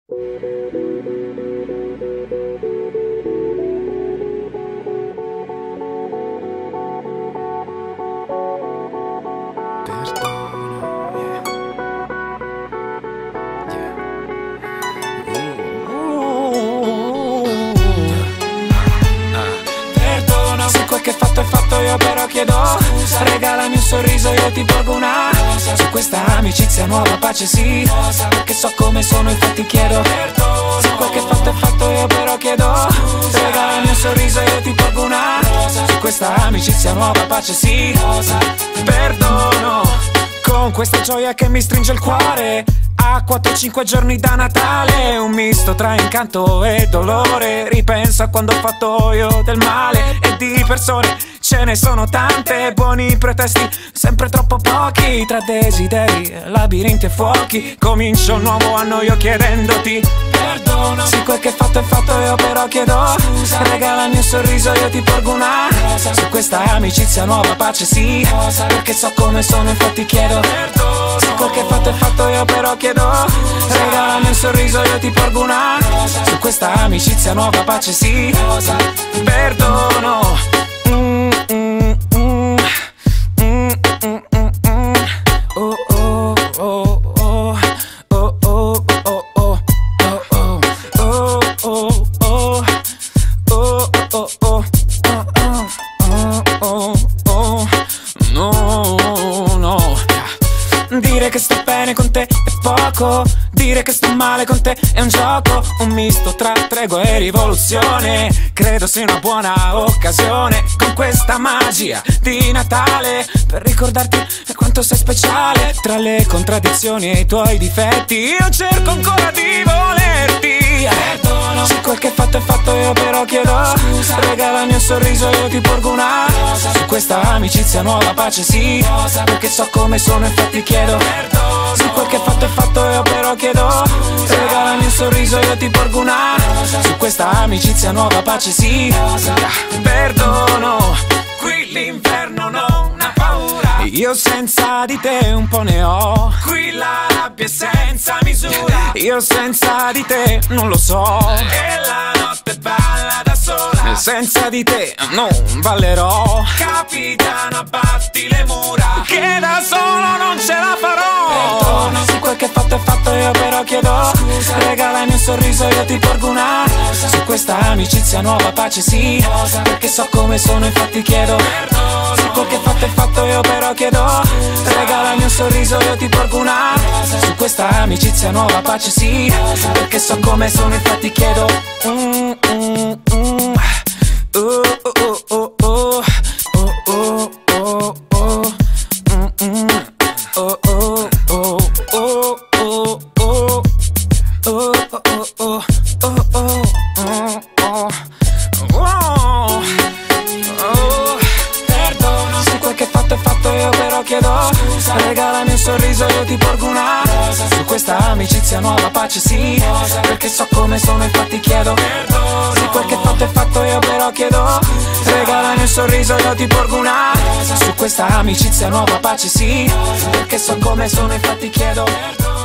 Perdono se quel che fatto è fatto, io però chiedo scusa. Regalami un sorriso, io ti porgo una rosa. Su questa amicizia nuova pace sì rosa. Perché so come sono, infatti chiedo perdono. Se quel che fatto è fatto, io però chiedo scusa. Regalami un sorriso, io ti porgo una rosa. Su questa amicizia nuova pace sì rosa. Perdono con questa gioia che mi stringe il cuore. A 4-5 giorni da Natale, un misto tra incanto e dolore. Ripenso a quando ho fatto io del male, e di persone ce ne sono tante. Buoni pretesti, sempre troppo pochi. Tra desideri, labirinti e fuochi. Comincio un nuovo anno io chiedendoti perdono. Se quel che fatto è fatto, io però chiedo scusa. Regalami un sorriso, io ti porgo una rosa. Su questa amicizia nuova pace sì rosa. Perché so come sono, infatti chiedo perdono. Se quel che fatto è fatto, io però chiedo scusa. Regalami un sorriso, io ti porgo una rosa. Su questa amicizia nuova pace sì rosa. Perdono. Dire che sto bene con te è poco, dire che sto male con te è un gioco, un misto tra tregua e rivoluzione. Credo sia una buona occasione, con questa magia di Natale, per ricordarti quanto sei speciale. Tra le contraddizioni e i tuoi difetti, io cerco ancora di volerti. Perdono se quel che fatto è fatto, io però chiedo scusa. Regalami un sorriso, io ti porgo una rosa. Su questa amicizia nuova pace sì rosa. Perché so come sono, infatti chiedo perdono. Se quel che fatto è fatto, io però chiedo scusa. Regalami un sorriso, io ti porgo una rosa. Su questa amicizia nuova pace sì rosa. Perdono. Qui l'inferno non ha paura, io senza di te un po' ne ho. Qui la rabbia è senza misura, io senza di te non lo so. E la notte balla da sola, senza di te non ballerò. Capitano, abbatti le mura, che da solo non ce la farò. Perdono se quel che fatto è fatto, io però chiedo scusa. Regalami un sorriso, io ti porgo una rosa. Su questa amicizia nuova pace sì rosa. Perché so come sono, infatti chiedo perdono. Se quel che fatto è fatto, io però chiedo scusa. Regalami un sorriso, io ti porgo una rosa. Su questa amicizia nuova pace sì rosa. Perché so come sono, infatti chiedo perdono se quel che fatto è fatto, io però chiedo scusa. Regalami un sorriso, io ti porgo una rosa. Su questa amicizia nuova pace sì rosa. Perché so come sono, infatti chiedo perdono. Se quel che fatto è fatto, io però chiedo scusa. Regalami un sorriso, io ti porgo una rosa. Su questa amicizia nuova pace sì rosa. Perché so come sono, infatti chiedo perdono.